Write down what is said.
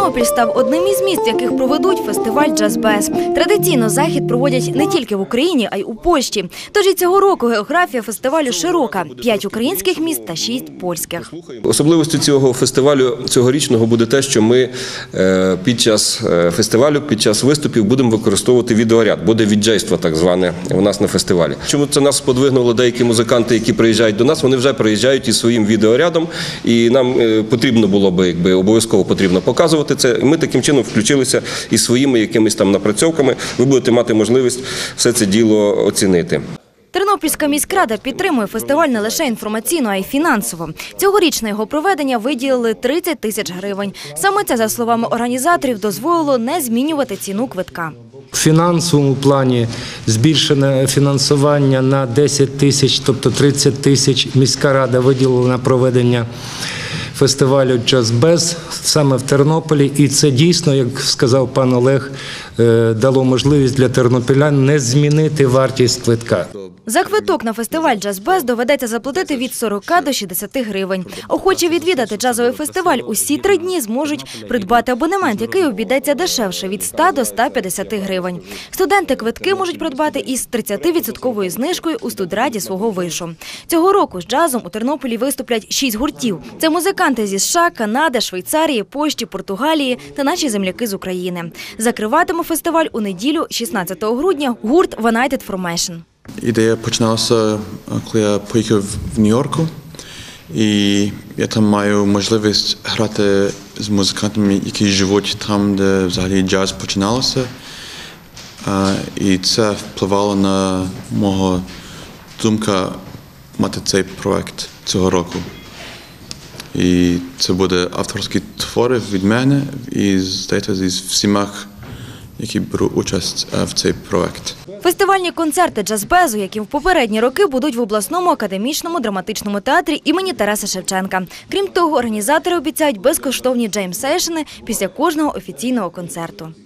Тернопіль став одним із міст, в яких проведуть фестиваль «Джаз-Без». Традиційно захід проводять не тільки в Україні, а й у Польщі. Тож і цього року географія фестивалю широка – 5 українських міст та 6 польських. Особливістю цього фестивалю цьогорічного буде те, що ми під час фестивалю, під час виступів будемо використовувати відеоряд. Буде відджейство так зване у нас на фестивалі. Чому це нас сподвигнуло деякі музиканти, які приїжджають до нас, вони вже приїжджають із своїм відеорядом, і нам потрібно було би, обов'язково потрібно показувати це. Ми таким чином включилися із своїми якимись там напрацьовками. Ви будете мати можливість все це діло оцінити. Тернопільська міськрада підтримує фестиваль не лише інформаційно, а й фінансово. Цьогоріч на його проведення виділили 30 тисяч гривень. Саме це, за словами організаторів, дозволило не змінювати ціну квитка. В фінансовому плані збільшене фінансування на 10 тисяч, тобто 30 тисяч міська рада виділила на проведення фестивалю «Джаз-Без» саме в Тернополі. І це дійсно, як сказав пан Олег, дало можливість для тернопілян не змінити вартість квитка. За квиток на фестиваль «Джаз-Без» доведеться заплатити від 40 до 60 гривень. Охочі відвідати джазовий фестиваль усі 3 дні зможуть придбати абонемент, який обійдеться дешевше – від 100 до 150 гривень. Студенти квитки можуть придбати із 30% знижкою у студраді свого вишу. Цього року з джазом у Тернополі виступлять 6 гуртів. Це музиканти зі США, Канади, Швейцарії, Польщі, Португалії та наші земляки з України. Закриватиме фестиваль у неділю, 16 грудня, гурт «One Night Formation». Ідея починалася, коли я поїхав в Нью-Йорку, і я там маю можливість грати з музикантами, які живуть там, де взагалі джаз починалося. І це впливало на мого думка мати цей проект цього року. І це буде авторські твори від мене і, здається, зі всіма, які беруть участь в цей проект. Фестивальні концерти «Джаз-Безу», які в попередні роки будуть в обласному академічному драматичному театрі імені Тараса Шевченка. Крім того, організатори обіцяють безкоштовні джейм-сешени після кожного офіційного концерту.